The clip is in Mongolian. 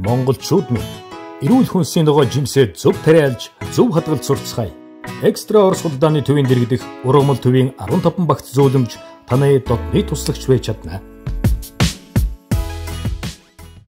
Монголчууд минь эрүүл хүнсийн ногоо жимсээ зөв тариалж, зөв хадгалж сурцгаая. Экстра Орос улдааны төвийн дэргэдэх ургамал төвийн 15 багц зөөлөмж таны додны туслагч байж чадна.